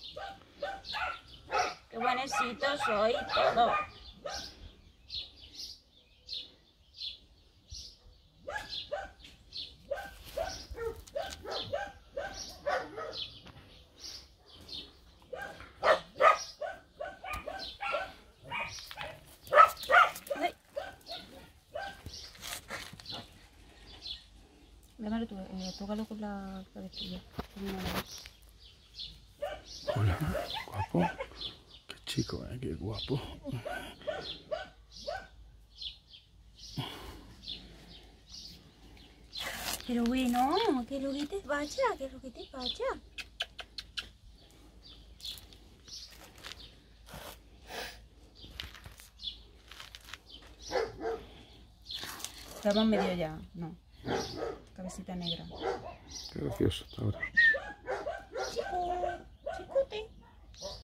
Qué buenecito soy y todo. Dámelo tú, tócalo con la cabecilla. Hola, guapo. Qué chico, qué guapo. Pero bueno, que lo que te vaya, que lo que te vaya. Estamos medio ya, no. Cabecita negra. Qué gracioso hasta ahora.